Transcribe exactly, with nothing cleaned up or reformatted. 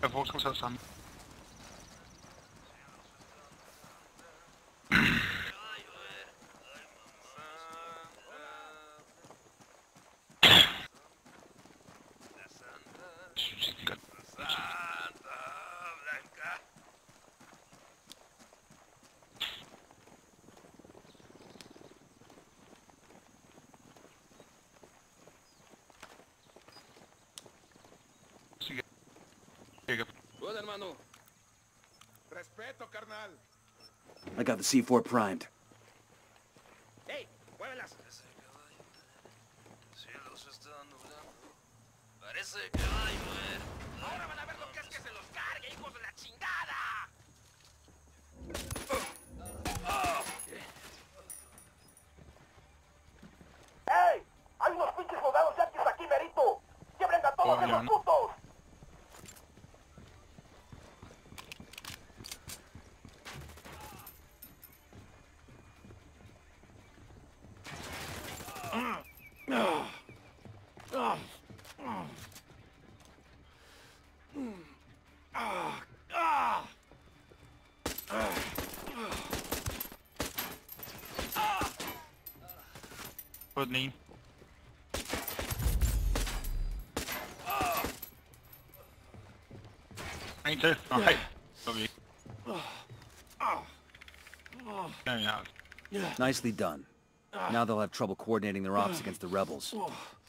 Jeg får skal tage sammen. Good, hermano. Respeto, carnal. I got the C four primed. Hey, muévelas. Cielo se está nublando. Parece que va a llover. Ahora van a ver lo que es que se los cargue, hijos de la chingada. ¡Ey! ¡Hay unos pinches soldados yanquis aquí, merito! ¡Quiebren a todos Oh, esos no. putos! På den ene. En til. Nej. Så er vi ikke. Ja, ja. Nicely done. Now they'll have trouble coordinating their ops against the rebels.